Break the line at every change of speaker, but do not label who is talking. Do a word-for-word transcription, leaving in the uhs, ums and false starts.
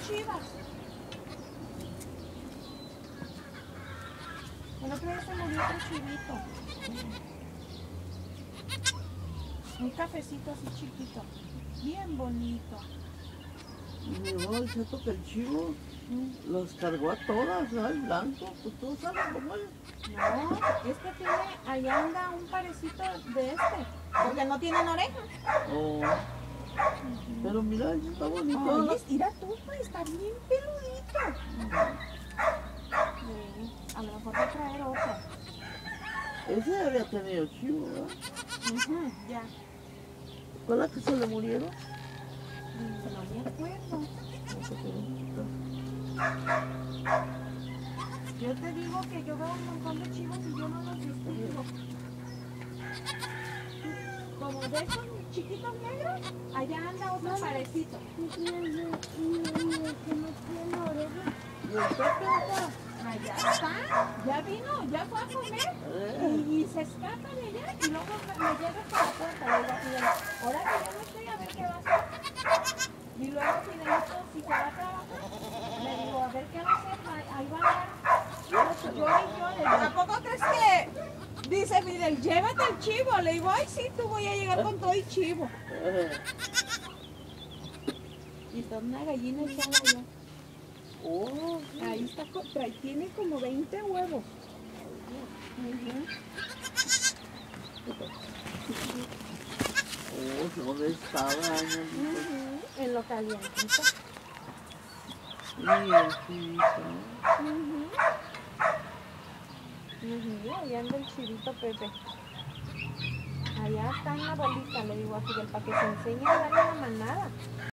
chivas. El otro día se murió otro chivito. Un cafecito así chiquito. Bien bonito.
Y mi mamá dice que el chivo
Mm.
los cargó a todas, ¿no? El blanco, pues todos saben cómo es.
No, este tiene, allá anda un parecito de este, porque no tienen orejas.
Oh.
Ujú.
Pero mira, eso está bonito.
Oye, mira tú, pues, está bien peludito. Sí, a lo mejor va a traer otro.
Ese había tenido chivo, ¿verdad?
Ujú, ya.
¿Cuál es la que se le murieron?
Mm, No me acuerdo.
No sé qué bonita.
Yo te digo que yo veo un montón de chivos y yo no los distingo. Como de esos chiquitos negros, allá anda otro parecito.
¿Y el Pepe acá?
Allá está, ya vino, ya fue a comer
Eh.
y, y se escapa de allá y luego me, me llega hasta la puerta. Le digo a Fidel, ahora que yo no estoy, a ver qué va a hacer. Y luego Fidelito, si se va a trabajar, le digo, a ver qué va a hacer, ahí, ahí va a andar. Yo y yo, le digo, ¿tampoco crees que? Dice Fidel, llévate el chivo. Le digo, ay sí, tú voy a llegar con todo y chivo.
Eh.
Y está una gallina echada allá.
Oh,
Ahí está, co- trae- tiene como veinte huevos. Ujú.
oh, ¿dónde estaba?
Ujú, en lo calientito.
Mira, chivito.
Ujú. Ujú, ahí anda el chivito Pepe. Allá está en la bolita, le digo a Fidel, para que se enseñe a darle la manada.